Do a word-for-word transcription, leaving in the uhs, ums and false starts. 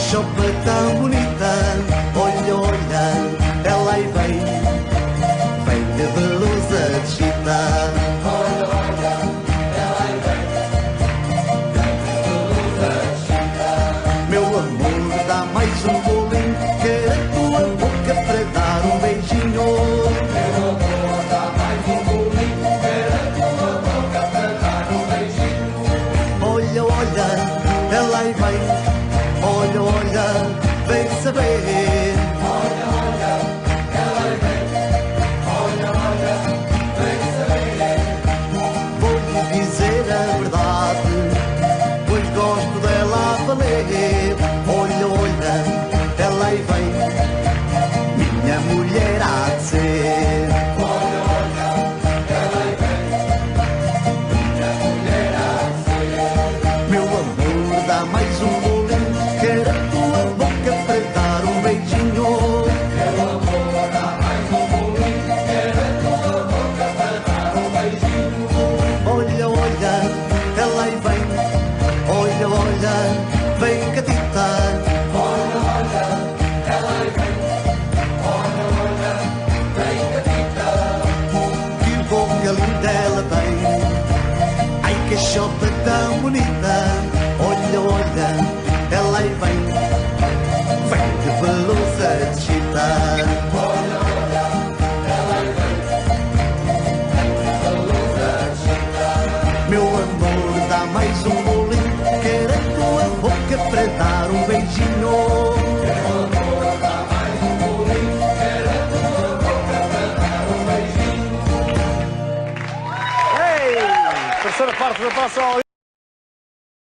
chopa tão bonita, olha, olha, ela aí vem, vem de blusa de chita. Olha, olha, ela aí vem, vem de blusa de chita. Meu amor, dá mais um bolinho, quero a tua boca para dar um beijinho. Meu amor, dá mais um bolinho, quero a tua boca para dar um beijinho. Olha, olha, ela aí vem, olha, olha, vem saber. Olha, olha, ela aí vem, olha, olha, vem saber. Vou-lhe dizer a verdade, pois gosto dela a valer. Olha, olha, ela aí vem, minha mulher há de ser. Olha, olha, ela aí vem, minha mulher há de ser. Meu amor, dá mais um bolinho, quero a tua boca para dar um beijinho. Meu amor, dá mais um bolinho, quero a tua boca para dar um beijinho. Olha, olha, ela aí vem, olha, olha, vem catita. Olha, olha, ela aí vem, olha, olha, vem catita. Que boca linda ela tem, ai que chota tão bonita. Olha, olha, ela aí vem, vem de blusa de chita. Olha, olha, ela aí vem, vem de blusa de chita. Meu amor, dá mais um bolinho, quero a tua boca para dar um beijinho. Meu amor, dá mais um bolinho, quero a tua boca para dar um beijinho. Ei! Terceira parte da Taça ao